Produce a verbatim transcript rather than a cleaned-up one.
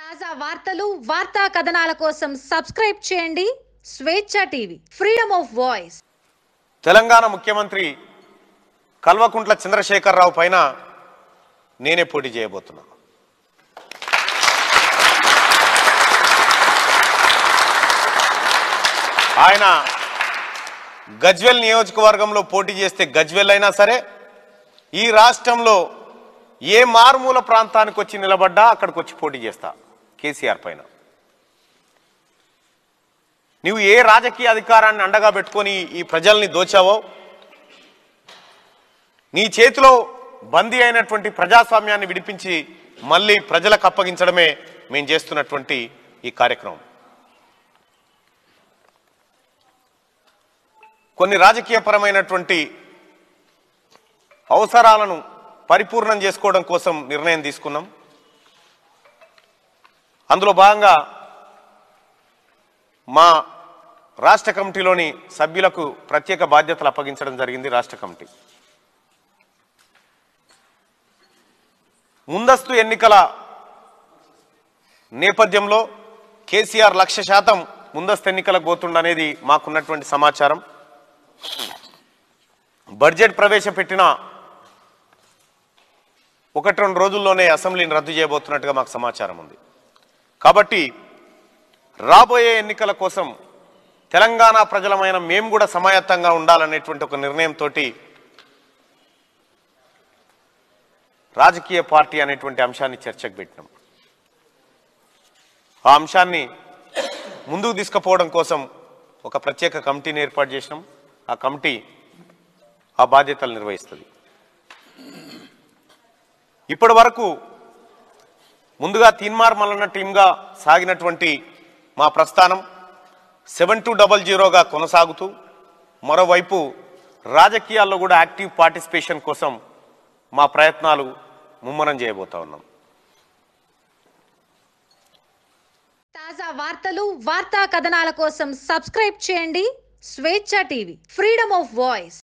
తాజా వార్తలు వార్తా కథనాల కోసం సబ్స్క్రైబ్ చేయండి Swecha TV freedom of voice. Telangana ముఖ్యమంత్రి కల్వకుంట్ల చంద్రశేఖరరావు పైన నేనే పోటీ చేయబోతున్నా. ఆయన గజ్వెల్ నియోజకవర్గంలో పోటీ చేస్తే గజ్వెల్ అయినా సరే, ఈ రాష్ట్రంలో ఏ మారుమూల ప్రాంతానికి వచ్చి నిలబడ్డా అక్కడికి వచ్చి పోటీ చేస్తా కేసీఆర్ పైన. నువ్వు ఏ రాజకీయ అధికారాన్ని అండగా పెట్టుకొని ఈ ప్రజల్ని దోచావో, నీ చేతిలో బందీ అయినటువంటి ప్రజాస్వామ్యాన్ని విడిపించి మళ్ళీ ప్రజలకు అప్పగించడమే మేము చేస్తున్నటువంటి ఈ కార్యక్రమం. కొన్ని రాజకీయపరమైనటువంటి అవసరాలను పరిపూర్ణం చేసుకోవడం కోసం నిర్ణయం తీసుకున్నాం. అందులో భాగంగా మా రాష్ట్ర కమిటీలోని సభ్యులకు ప్రత్యేక బాధ్యతలు అప్పగించడం జరిగింది. రాష్ట్ర కమిటీ ముందస్తు ఎన్నికల నేపథ్యంలో కేసీఆర్ లక్ష శాతం ముందస్తు ఎన్నికలకు పోతుండనేది మాకున్నటువంటి సమాచారం. బడ్జెట్ ప్రవేశపెట్టిన ఒకటి రెండు రోజుల్లోనే అసెంబ్లీని రద్దు చేయబోతున్నట్టుగా మాకు సమాచారం ఉంది. కాబట్టి రాబోయే ఎన్నికల కోసం తెలంగాణ ప్రజలమైన మేము కూడా సమాయత్తంగా ఉండాలనేటువంటి ఒక నిర్ణయంతో రాజకీయ పార్టీ అనేటువంటి అంశాన్ని చర్చకు పెట్టినాం. ఆ అంశాన్ని ముందుకు తీసుకుపోవడం కోసం ఒక ప్రత్యేక కమిటీని ఏర్పాటు చేసినాం. ఆ కమిటీ ఆ బాధ్యతలు నిర్వహిస్తుంది. ఇప్పటి వరకు ముందుగా తీన్మార్ మల్లన్న టీంగా సాగినటువంటి మా ప్రస్థానం సెవెన్ టూ డబల్ జీరోగా కొనసాగుతూ, మరోవైపు రాజకీయాల్లో కూడా యాక్టివ్ పార్టిసిపేషన్ కోసం మా ప్రయత్నాలు ముమ్మరం చేయబోతా ఉన్నాం. తాజా వార్తలు వార్తా కథనాల కోసం సబ్స్క్రైబ్ చేయండి Swecha TV freedom of voice.